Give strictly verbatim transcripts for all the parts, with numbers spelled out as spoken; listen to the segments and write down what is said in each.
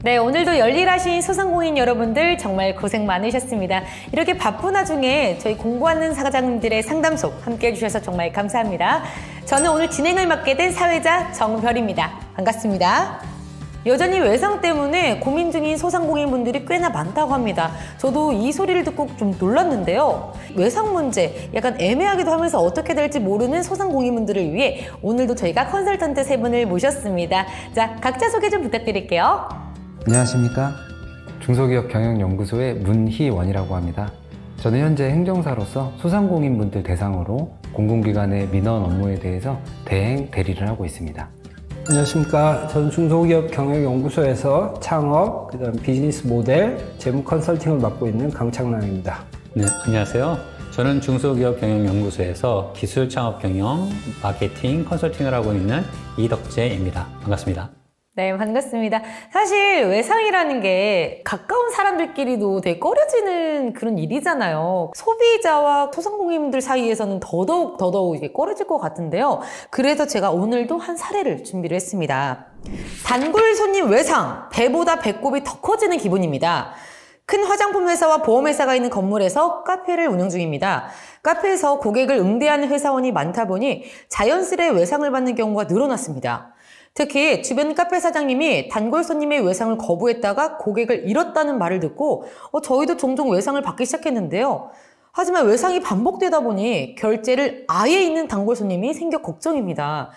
네, 오늘도 열일하신 소상공인 여러분들 정말 고생 많으셨습니다. 이렇게 바쁜 와중에 저희 공부하는 사장님들의 상담소 함께 해주셔서 정말 감사합니다. 저는 오늘 진행을 맡게 된 사회자 정별입니다. 반갑습니다. 여전히 외상 때문에 고민 중인 소상공인 분들이 꽤나 많다고 합니다. 저도 이 소리를 듣고 좀 놀랐는데요. 외상 문제 약간 애매하기도 하면서 어떻게 될지 모르는 소상공인 분들을 위해 오늘도 저희가 컨설턴트 세 분을 모셨습니다. 자, 각자 소개 좀 부탁드릴게요. 안녕하십니까. 중소기업 경영연구소의 문희원이라고 합니다. 저는 현재 행정사로서 소상공인분들 대상으로 공공기관의 민원 업무에 대해서 대행 대리를 하고 있습니다. 안녕하십니까. 저는 중소기업 경영연구소에서 창업, 그다음 비즈니스 모델, 재무 컨설팅을 맡고 있는 강창남입니다. 네, 안녕하세요. 저는 중소기업 경영연구소에서 기술 창업 경영, 마케팅, 컨설팅을 하고 있는 이덕재입니다. 반갑습니다. 네, 반갑습니다. 사실 외상이라는 게 가까운 사람들끼리도 되게 꺼려지는 그런 일이잖아요. 소비자와 소상공인들 사이에서는 더더욱 더더욱 이게 꺼려질 것 같은데요. 그래서 제가 오늘도 한 사례를 준비를 했습니다. 단골 손님 외상, 배보다 배꼽이 더 커지는 기분입니다. 큰 화장품 회사와 보험 회사가 있는 건물에서 카페를 운영 중입니다. 카페에서 고객을 응대하는 회사원이 많다 보니 자연스레 외상을 받는 경우가 늘어났습니다. 특히 주변 카페 사장님이 단골 손님의 외상을 거부했다가 고객을 잃었다는 말을 듣고 어, 저희도 종종 외상을 받기 시작했는데요. 하지만 외상이 반복되다 보니 결제를 아예 잊는 단골 손님이 생겨 걱정입니다.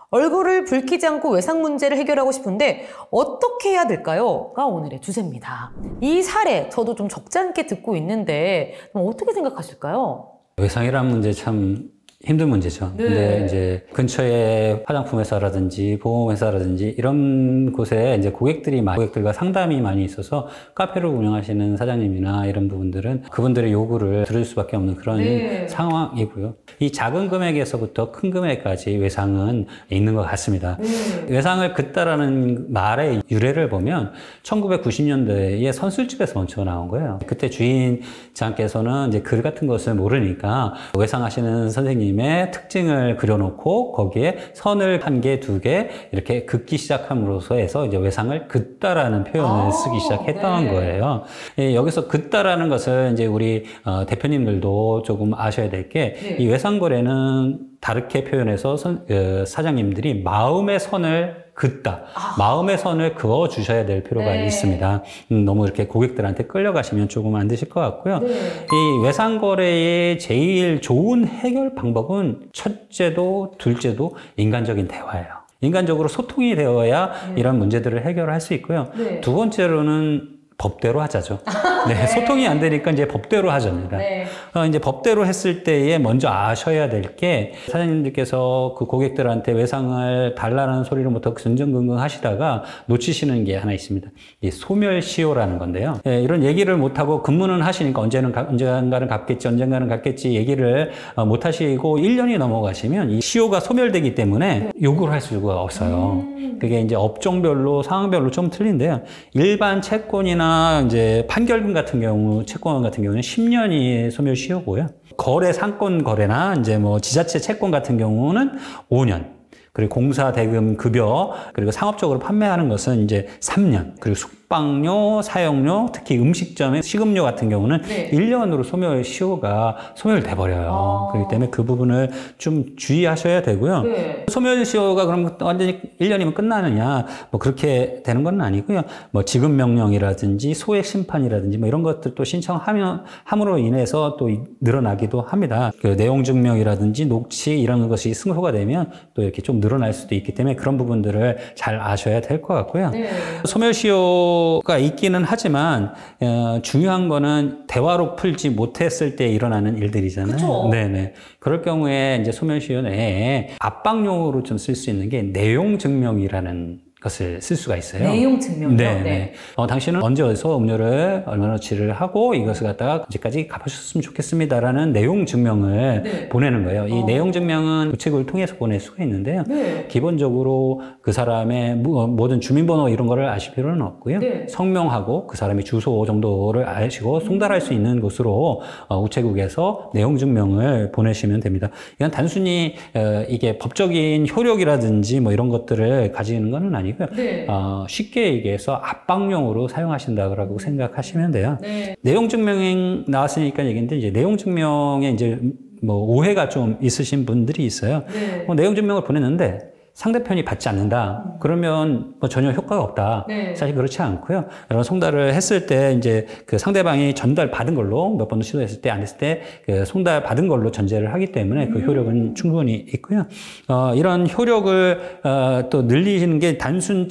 얼굴을 붉히지 않고 외상 문제를 해결하고 싶은데 어떻게 해야 될까요? 가 오늘의 주제입니다. 이 사례 저도 좀 적지 않게 듣고 있는데 어떻게 생각하실까요? 외상이라는 문제 참 힘든 문제죠. 네. 근데 이제 근처에 화장품 회사라든지 보험 회사라든지 이런 곳에 이제 고객들이 많이, 고객들과 상담이 많이 있어서 카페를 운영하시는 사장님이나 이런 부분들은 그분들의 요구를 들을 수밖에 없는 그런 네. 상황이고요. 이 작은 금액에서부터 큰 금액까지 외상은 있는 것 같습니다. 네. 외상을 긋다라는 말의 유래를 보면 천구백구십 년대에 선술집에서 먼저 나온 거예요. 그때 주인장께서는 이제 글 같은 것을 모르니까 외상하시는 선생님 의 특징을 그려놓고 거기에 선을 한 개, 두 개 이렇게 긋기 시작함으로써 해서 이제 외상을 긋다라는 표현을 아, 쓰기 시작했던 네. 거예요. 예, 여기서 긋다라는 것을 이제 우리 어, 대표님들도 조금 아셔야 될 게 이 네. 외상거래는 다르게 표현해서 선, 어, 사장님들이 마음의 선을 긋다. 아. 마음의 선을 그어 주셔야 될 필요가 네. 있습니다. 음, 너무 이렇게 고객들한테 끌려가시면 조금 안 되실 것 같고요. 네. 이 외상거래의 제일 좋은 해결 방법은 첫째도 둘째도 인간적인 대화예요. 인간적으로 소통이 되어야 네. 이런 문제들을 해결할 수 있고요. 네. 두 번째로는 법대로 하자죠. 네, 네. 소통이 안 되니까 이제 법대로 하자입니다. 네. 어, 이제 법대로 했을 때에 먼저 아셔야 될 게 사장님들께서 그 고객들한테 외상을 달라는 소리를 부터 근정근긍 하시다가 놓치시는 게 하나 있습니다. 이 소멸시효라는 건데요. 예, 이런 얘기를 못하고 근무는 하시니까 언제는, 언젠가는 갚겠지, 언젠가는 갚겠지 얘기를 어, 못 하시고 일 년이 넘어가시면 이 시효가 소멸되기 때문에 요구를 할 수가 없어요. 음. 그게 이제 업종별로, 상황별로 좀 틀린데요. 일반 채권이나 이제 판결금 같은 경우, 채권 같은 경우는 십 년이 소멸시효고요. 거래, 상권 거래나 이제 뭐 지자체 채권 같은 경우는 오 년. 그리고 공사 대금 급여, 그리고 상업적으로 판매하는 것은 이제 삼 년. 그리고 숙박료, 사용료, 특히 음식점의 식음료 같은 경우는 네. 일 년으로 소멸 시효가 소멸돼 버려요. 아. 그렇기 때문에 그 부분을 좀 주의하셔야 되고요. 네. 소멸 시효가 그럼 완전히 일 년이면 끝나느냐? 뭐 그렇게 되는 건 아니고요. 뭐 지급 명령이라든지 소액 심판이라든지 뭐 이런 것들도 신청하면 함으로 인해서 또 늘어나기도 합니다. 그 내용 증명이라든지 녹취 이런 것이 승소가 되면 또 이렇게 좀 늘어날 수도 있기 때문에 그런 부분들을 잘 아셔야 될 것 같고요. 네. 소멸시효가 있기는 하지만 어, 중요한 거는 대화로 풀지 못했을 때 일어나는 일들이잖아요. 그쵸? 네네. 그럴 경우에 이제 소멸시효 내에 압박용어로 좀 쓸 수 있는 게 내용 증명이라는 것을 쓸 수가 있어요. 내용 증명이요? 네. 네. 어, 당신은 언제 어디서 음료를 얼마나치를 하고 이것을 갖다가 언제까지 갚으셨으면 좋겠습니다라는 내용 증명을 네. 보내는 거예요. 이 어. 내용 증명은 우체국을 통해서 보낼 수가 있는데요. 네. 기본적으로 그 사람의 모든 주민번호 이런 거를 아실 필요는 없고요. 네. 성명하고 그 사람의 주소 정도를 아시고 송달할 수 있는 곳으로 어, 우체국에서 내용 증명을 보내시면 됩니다. 이건 단순히 어, 이게 법적인 효력이라든지 뭐 이런 것들을 가지는 건 아니고 아니고요. 네. 어, 쉽게 얘기해서 압박용으로 사용하신다고 생각하시면 돼요. 네. 내용 증명이 나왔으니까 얘기인데 이제 내용 증명에 이제 뭐 오해가 좀 있으신 분들이 있어요. 네. 뭐 내용 증명을 보냈는데 상대편이 받지 않는다. 그러면 뭐 전혀 효과가 없다. 네. 사실 그렇지 않고요. 여러 송달을 했을 때 이제 그 상대방이 전달 받은 걸로 몇 번 시도했을 때 안 했을 때 그 송달 받은 걸로 전제를 하기 때문에 그 효력은 충분히 있고요. 어, 이런 효력을 어, 또 늘리는 게 단순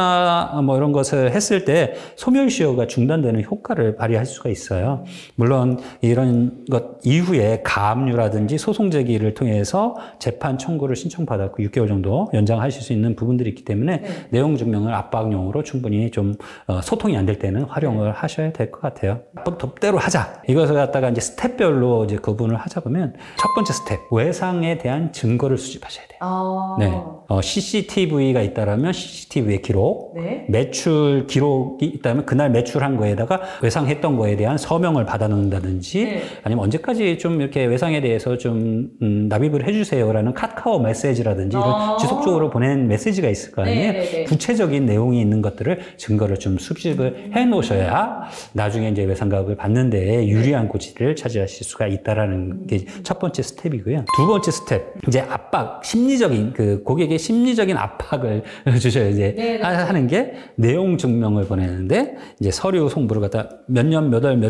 채고나 뭐 이런 것을 했을 때 소멸시효가 중단되는 효과를 발휘할 수가 있어요. 물론 이런 것 이후에 가압류라든지 소송 제기를 통해서 재판 청구를 신청받았고 육 개월 정도 연장하실 수 있는 부분들이 있기 때문에 네. 내용 증명을 압박용으로 충분히 좀 어, 소통이 안 될 때는 활용을 하셔야 될 것 같아요. 법대로 하자. 이것을 갖다가 이제 스텝별로 이제 구분을 하자 보면 첫 번째 스텝, 외상에 대한 증거를 수집하셔야 돼요. 아. 네. 어, 씨씨티비가 있다라면 씨씨티비의 기록, 네. 매출 기록이 있다면 그날 매출한 거에다가 외상했던 거에 대한 서명을 받아놓는다든지 네. 아니면 언제까지 좀 이렇게 외상에 대해서 좀 음, 납입을 해주세요라는 카카오 메시지라든지 이런 아. 지속적으로 보낸 메시지가 있을 거 아니에요. 네, 네, 네. 구체적인 내용이 있는 것들을 증거를 좀 수집을 해 놓으셔야 나중에 이제 외상가액을 받는 데에 유리한 고지를 차지하실 수가 있다라는 게 첫 번째 스텝이고요. 두 번째 스텝, 이제 압박, 심리적인 그 고객의 심리적인 압박을 주셔야 이제 네, 네. 하는 게 내용 증명을 보내는데 이제 서류 송부를 갖다 몇 년, 몇 월,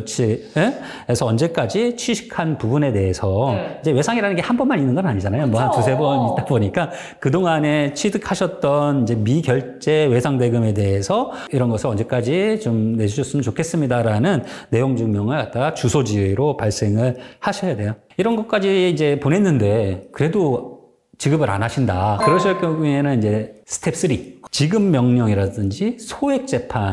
며칠에서 언제까지 취식한 부분에 대해서 네. 이제 외상이라는 게 한 번만 있는 건 아니잖아요. 뭐 한 그쵸. 두세 번 있다 보니까 그동안에 취득하셨던 이제 미결제 외상 대금에 대해서 이런 것을 언제까지 좀 내주셨으면 좋겠습니다라는 내용 증명을 갖다가 주소지로 발생을 하셔야 돼요. 이런 것까지 이제 보냈는데 그래도 지급을 안 하신다. 그러실 경우에는 이제 스텝 삼, 지급 명령이라든지 소액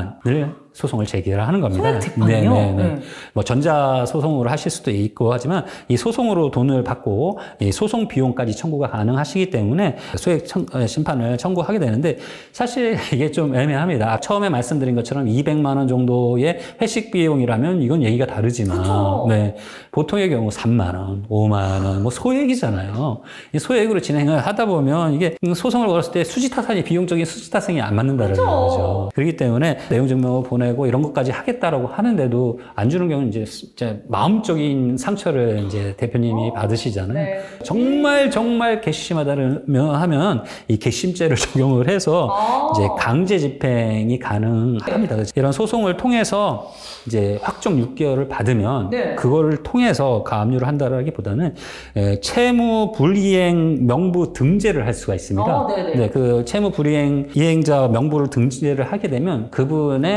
재판을 소송을 제기하는 겁니다. 소액 재판이요? 네네네. 네. 뭐 전자 소송으로 하실 수도 있고 하지만 이 소송으로 돈을 받고 이 소송 비용까지 청구가 가능하시기 때문에 소액 청, 심판을 청구하게 되는데 사실 이게 좀 애매합니다. 처음에 말씀드린 것처럼 이백만 원 정도의 회식 비용이라면 이건 얘기가 다르지만 그쵸. 네. 보통의 경우 삼만 원, 오만 원, 뭐 소액이잖아요. 이 소액으로 진행을 하다 보면 이게 소송을 걸었을 때 수지타산이 비용적인 수지타산이 안 맞는다는 그쵸. 거죠. 그렇기 때문에 내용 증명을 보내고 이런 것까지 하겠다라고 하는데도 안 주는 경우는 이제 진짜 마음적인 상처를 이제 대표님이 받으시잖아요. 네. 정말 정말 괘씸하다면 하면 이 괘씸죄를 적용을 해서 아. 이제 강제 집행이 가능합니다. 이런 소송을 통해서 이제 확정 육 개월을 받으면 네. 그거를 통해서 가압류를 한다라기보다는 에, 채무 불이행 명부 등재를 할 수가 있습니다. 아, 네네. 네, 그 채무 불이행 이행자 명부를 등재를 하게 되면 그분의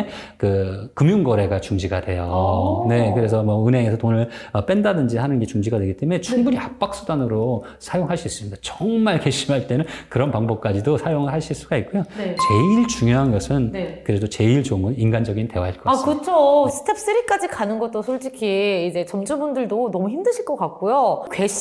그 금융거래가 중지가 돼요. 아. 네, 그래서 뭐 은행에서 돈을 어, 뺀다든지 하는 게 중지가 되기 때문에 충분히 압박수단으로 사용할 수 있습니다. 정말 괘씸할 때는 그런 방법까지도 사용을 하실 수가 있고요. 네. 제일 중요한 것은 네. 그래도 제일 좋은 건 인간적인 대화일 것 아, 같습니다. 그쵸. 스텝 삼까지 가는 것도 솔직히 이제 점주분들도 너무 힘드실 것 같고요.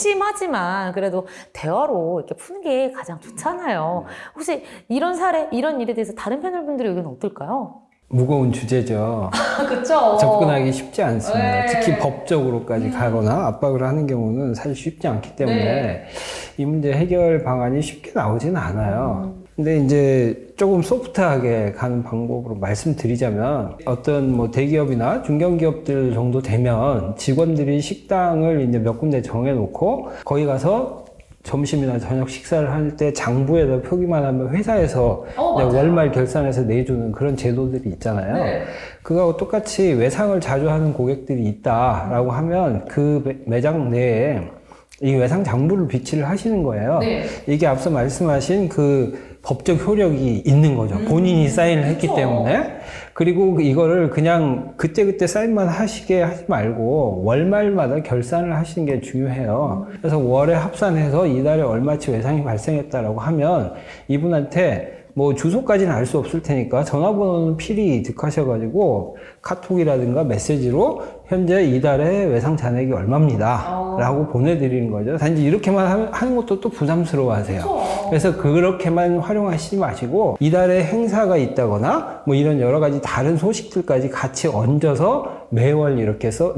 괘씸하지만 그래도 대화로 이렇게 푸는 게 가장 좋잖아요. 혹시 이런 사례, 이런 일에 대해서 다른 패널분들의 의견은 어떨까요? 무거운 주제죠. 그쵸. 접근하기 쉽지 않습니다. 네. 특히 법적으로까지 가거나 압박을 하는 경우는 사실 쉽지 않기 때문에 네. 이 문제 해결 방안이 쉽게 나오지는 않아요. 근데 이제 조금 소프트하게 가는 방법으로 말씀드리자면 어떤 뭐 대기업이나 중견기업들 정도 되면 직원들이 식당을 이제 몇 군데 정해놓고 거기 가서 점심이나 저녁 식사를 할 때 장부에다 표기만 하면 회사에서 어, 이제 맞아요. 월말 결산해서 내주는 그런 제도들이 있잖아요. 네. 그거하고 똑같이 외상을 자주 하는 고객들이 있다라고 하면 그 매- 매장 내에 이 외상 장부를 비치를 하시는 거예요. 네. 이게 앞서 말씀하신 그 법적 효력이 있는 거죠. 본인이 사인을 했기 그쵸. 때문에. 그리고 이거를 그냥 그때그때 사인만 하시게 하지 말고 월말마다 결산을 하시는 게 중요해요. 그래서 월에 합산해서 이달에 얼마치 외상이 발생했다라고 하면 이분한테 뭐 주소까지는 알 수 없을 테니까 전화번호는 필히 득하셔가지고 카톡이라든가 메시지로 현재 이달에 외상 잔액이 얼마입니다 라고 보내드리는 거죠. 단지 이렇게만 하는 것도 또 부담스러워 하세요. 그래서 그렇게만 활용하시지 마시고 이달에 행사가 있다거나 뭐 이런 여러 가지 다른 소식들까지 같이 얹어서 매월 이렇게 써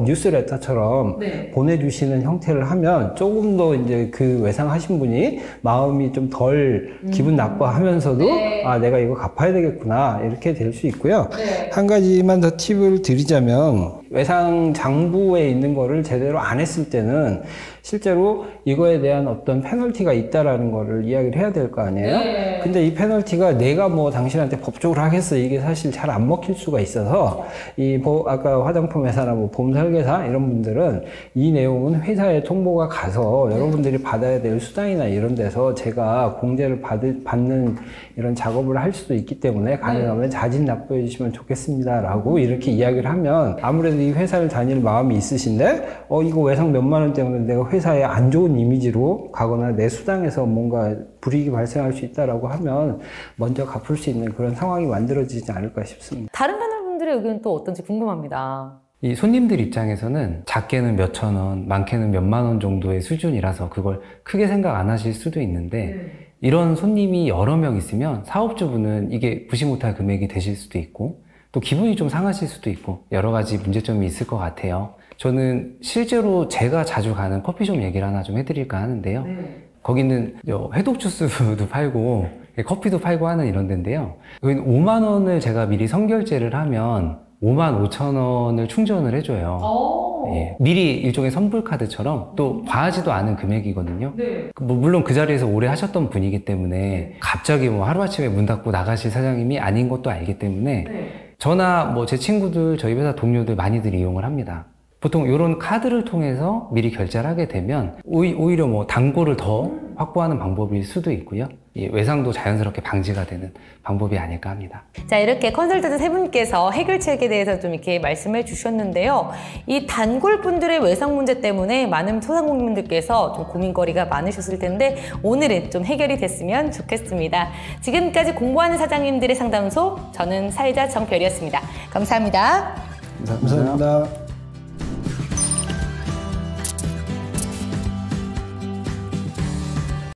뉴스레터처럼 네. 보내주시는 형태를 하면 조금 더 이제 그 외상하신 분이 마음이 좀 덜 기분 나빠하면서도 네. 아 내가 이거 갚아야 되겠구나 이렇게 될 수 있고요. 네. 한 가지만 더 팁을 드리자면 외상 장부에 있는 거를 제대로 안 했을 때는 실제로 이거에 대한 어떤 페널티가 있다라는 거를 이야기를 해야 될 거 아니에요? 네. 근데 이 페널티가 내가 뭐 당신한테 법적으로 하겠어 이게 사실 잘 안 먹힐 수가 있어서 이 보, 아까 화장품 회사나 뭐 보험 설계사 이런 분들은 이 내용은 회사에 통보가 가서 여러분들이 받아야 될 수당이나 이런 데서 제가 공제를 받을, 받는 이런 작업을 할 수도 있기 때문에 가능하면 자진 납부해 주시면 좋겠습니다 라고 이렇게 이야기를 하면 아무래도 이 회사를 다닐 마음이 있으신데 어 이거 외상 몇만 원 때문에 내가 회사에 안 좋은 이미지로 가거나 내 수당에서 뭔가 불이익이 발생할 수 있다라고 하면 먼저 갚을 수 있는 그런 상황이 만들어지지 않을까 싶습니다. 다른 패널분들의 의견은 또 어떤지 궁금합니다. 이 손님들 입장에서는 작게는 몇천 원, 많게는 몇만 원 정도의 수준이라서 그걸 크게 생각 안 하실 수도 있는데 네. 이런 손님이 여러 명 있으면 사업주분은 이게 부시 못할 금액이 되실 수도 있고 또 기분이 좀 상하실 수도 있고 여러 가지 문제점이 있을 것 같아요. 저는 실제로 제가 자주 가는 커피숍 얘기를 하나 좀 해드릴까 하는데요. 네. 거기는 해독 주스도 팔고 커피도 팔고 하는 이런 데인데요. 여기는 오만 원을 제가 미리 선결제를 하면 오만 오천 원을 충전을 해줘요. 예, 미리 일종의 선불카드처럼 또 과하지도 않은 금액이거든요. 네. 뭐 물론 그 자리에서 오래 하셨던 분이기 때문에 갑자기 뭐 하루아침에 문 닫고 나가실 사장님이 아닌 것도 알기 때문에 네. 저나 뭐 제 친구들, 저희 회사 동료들 많이들 이용을 합니다. 보통 이런 카드를 통해서 미리 결제를 하게 되면 오히려 뭐 단골을 더 확보하는 방법일 수도 있고요. 이 외상도 자연스럽게 방지가 되는 방법이 아닐까 합니다. 자, 이렇게 컨설턴트 세 분께서 해결책에 대해서 좀 이렇게 말씀해 주셨는데요. 이 단골분들의 외상 문제 때문에 많은 소상공인분들께서 좀 고민거리가 많으셨을 텐데 오늘은 좀 해결이 됐으면 좋겠습니다. 지금까지 공부하는 사장님들의 상담소, 저는 사회자 정별이었습니다. 감사합니다. 감사합니다.